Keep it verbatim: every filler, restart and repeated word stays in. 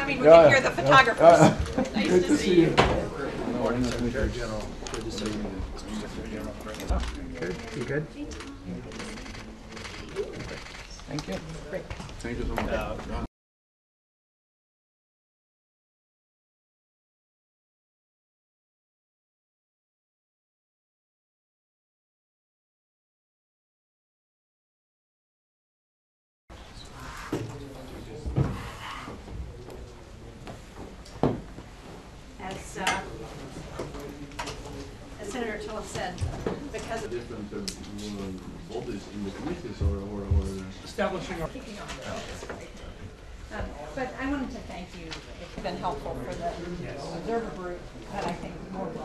I mean, we Yeah, can hear yeah. the photographers. Yeah. Nice Good to see you. Good morning, Secretary General. Good to see you. Secretary General. Good. You good? Thank you. Thank you so much. Uh, As, uh, as Senator Tillett said, because of Different uh, bodies in the committees or, or, or Establishing our kicking off the that's great. Um, but I wanted to thank you. It's been helpful for the observer group, but I think more